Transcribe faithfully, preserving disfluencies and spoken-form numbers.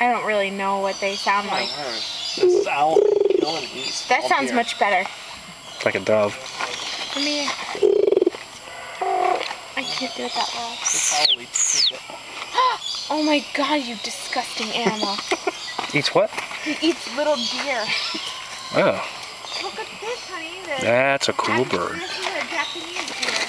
I don't really know what they sound like. This owl can kill and eat. That sounds deer. much better. It's like a dove. Let me... I can't do it that well. This owl eats it. Oh my god, you disgusting animal. Eats what? He eats little deer. Oh. Look at this, honey. The That's a cool Jap- bird. This is a Japanese deer.